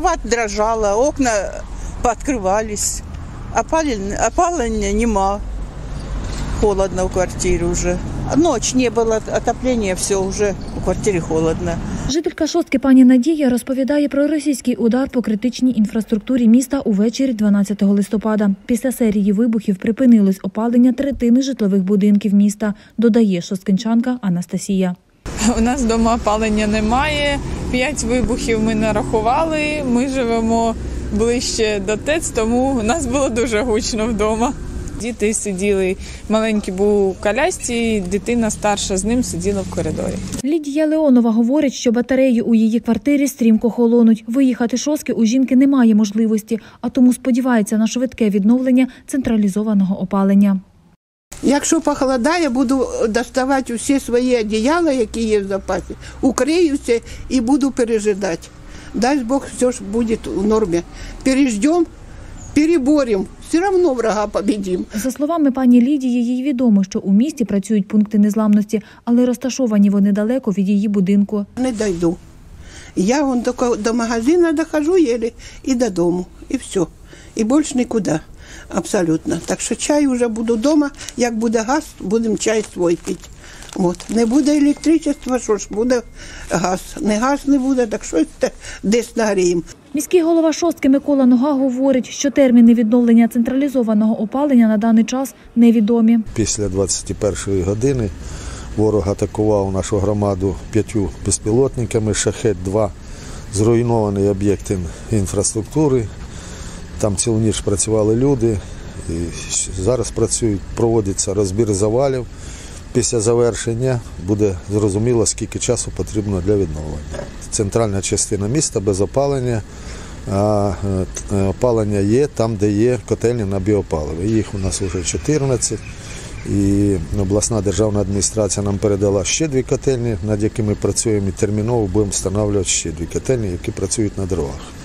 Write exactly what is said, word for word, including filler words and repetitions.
кровать дрожала, окна пооткрывались. Опалення, опалення нема. Холодно в квартирі вже. Ночь не було отоплення, все, вже у квартирі холодно. Жителька Шостки пані Надія розповідає про російський удар по критичній інфраструктурі міста увечері дванадцятого листопада. Після серії вибухів припинилось опалення третини житлових будинків міста, додає шосткинчанка Анастасія. У нас вдома опалення немає, п'ять вибухів ми нарахували, ми живемо ближче до ТЕЦ, тому у нас було дуже гучно вдома. Діти сиділи, маленький був у колясці, дитина старша з ним сиділа в коридорі. Лідія Леонова говорить, що батареї у її квартирі стрімко холонуть. Виїхати з Шостки у жінки немає можливості, а тому сподівається на швидке відновлення централізованого опалення. Якщо похолодає, буду доставати усі свої одіяла, які є в запасі, укриюся і буду пережидати. Дай Бог, все ж буде в нормі. Переждемо, переборемо, все одно врага победимо. За словами пані Лідії, їй відомо, що у місті працюють пункти незламності, але розташовані вони далеко від її будинку. Не дойду. Я вон до, до магазину доходжу еле і додому, і все. І більше нікуди. Абсолютно. Так що чай вже буду вдома, як буде газ, будемо чай свій пити. От. Не буде електричества, що ж, буде газ. Не газ не буде, так щось десь нагріємо. Міський голова Шостки Микола Нога говорить, що терміни відновлення централізованого опалення на даний час невідомі. Після двадцятої першої години ворог атакував нашу громаду п'ятью безпілотниками, шахет два, зруйновані об'єкти інфраструктури. Там цілу ніч працювали люди, і зараз працюють, проводиться розбір завалів. Після завершення буде зрозуміло, скільки часу потрібно для відновлення. Центральна частина міста без опалення, а опалення є там, де є котельні на біопаливо. Їх у нас вже чотирнадцять, і обласна державна адміністрація нам передала ще дві котельні, над якими працюємо, і терміново будемо встановлювати ще дві котельні, які працюють на дорогах.